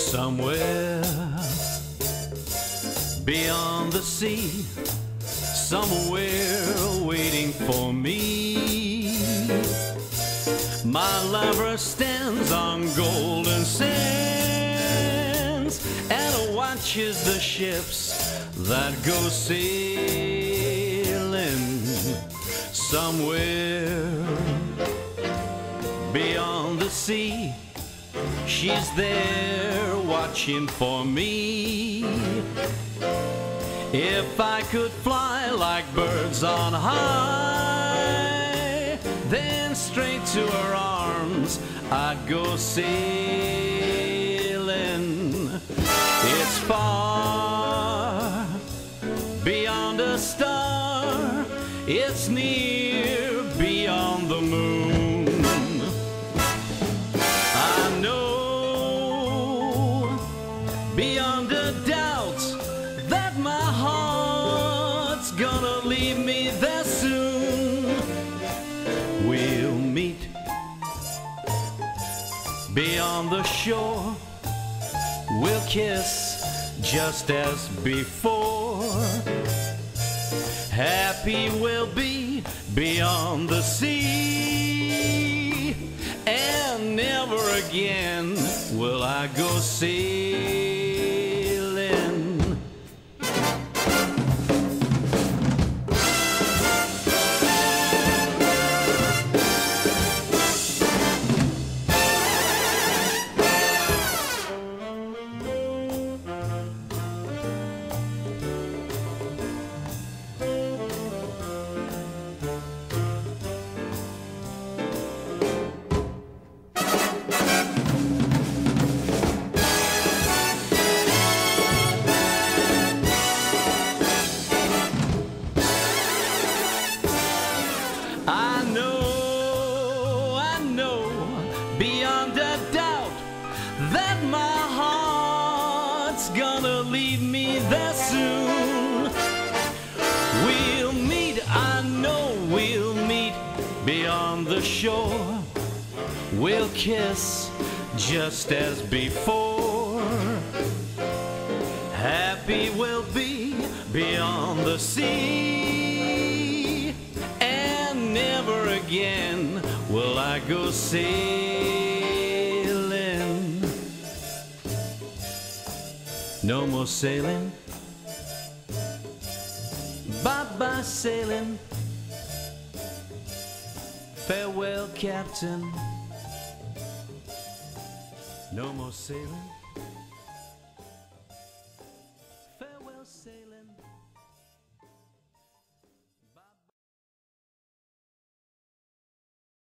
Somewhere beyond the sea, somewhere waiting for me, my lover stands on golden sands and watches the ships that go sailing. Somewhere beyond the sea, she's there watching for me. If I could fly like birds on high, then straight to her arms I'd go sailing. It's far beyond a star, it's near beyond the moon. I know beyond a doubt that my heart's gonna leave me there soon. We'll meet beyond the shore, we'll kiss just as before. Happy we'll be beyond the sea, and never again will I go sailing. I know, beyond a doubt that my heart's gonna lead me there soon. We'll meet, I know we'll meet beyond the shore. We'll kiss just as before. Happy we'll be beyond the sea, and never again will I go sailing. No more sailing, bye-bye sailing. Farewell, Captain. No more sailing.